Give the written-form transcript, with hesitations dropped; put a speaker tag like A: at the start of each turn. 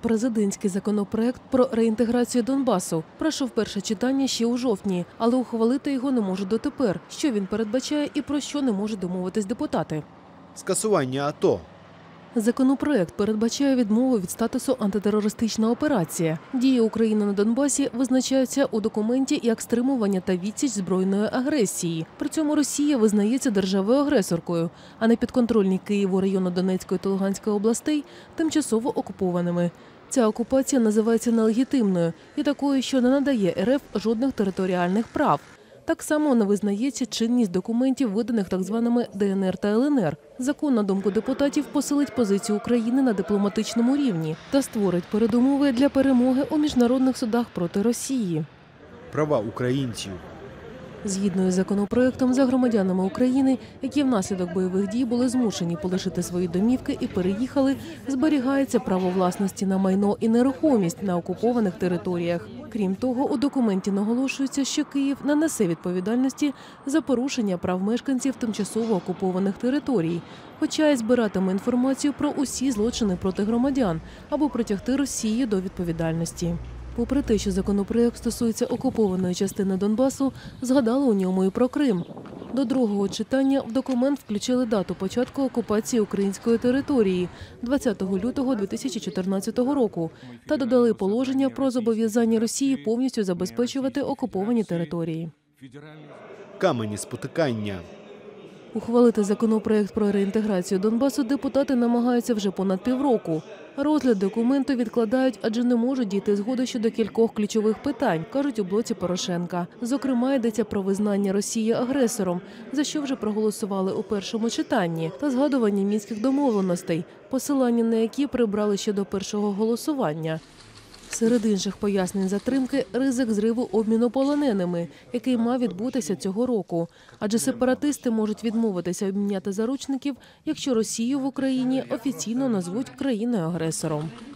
A: Президентський законопроект про реінтеграцію Донбасу пройшов перше читання ще у жовтні, але ухвалити його не можуть дотепер. Що він передбачає і про що не можуть домовитись депутати?
B: Скасування АТО.
A: Законопроект передбачає відмову від статусу антитерористична операція. Дії України на Донбасі визначаються у документі як стримування та відсіч збройної агресії. При цьому Росія визнається державою-агресоркою, а непідконтрольні Києву району Донецької та Луганської областей тимчасово окупованими. Ця окупація називається нелегітимною і такою, що не надає РФ жодних територіальних прав. Так само не визнається чинність документів, виданих так званими ДНР та ЛНР. Закон, на думку депутатів, посилить позицію України на дипломатичному рівні та створить передумови для перемоги у міжнародних судах проти Росії.
B: Права українців.
A: Згідно із законопроектом, за громадянами України, які внаслідок бойових дій були змушені полишити свої домівки і переїхали, зберігається право власності на майно і нерухомість на окупованих територіях. Крім того, у документі наголошується, що Київ не несе відповідальності за порушення прав мешканців тимчасово окупованих територій, хоча й збиратиме інформацію про усі злочини проти громадян, аби притягти Росію до відповідальності. Попри те, що законопроект стосується окупованої частини Донбасу, згадали у ньому і про Крим. До другого читання в документ включили дату початку окупації української території – 20 лютого 2014 року та додали положення про зобов'язання Росії повністю забезпечувати окуповані території.
B: Камені спотикання.
A: Ухвалити законопроект про реінтеграцію Донбасу депутати намагаються вже понад півроку. Розгляд документу відкладають, адже не можуть дійти згоди щодо кількох ключових питань, кажуть у блоці Порошенка. Зокрема, йдеться про визнання Росії агресором, за що вже проголосували у першому читанні, та згадування мінських домовленостей, посилання на які прибрали ще до першого голосування. Серед інших пояснень затримки – ризик зриву обміну полоненими, який мав відбутися цього року. Адже сепаратисти можуть відмовитися обміняти заручників, якщо Росію в Україні офіційно назвуть країною-агресором.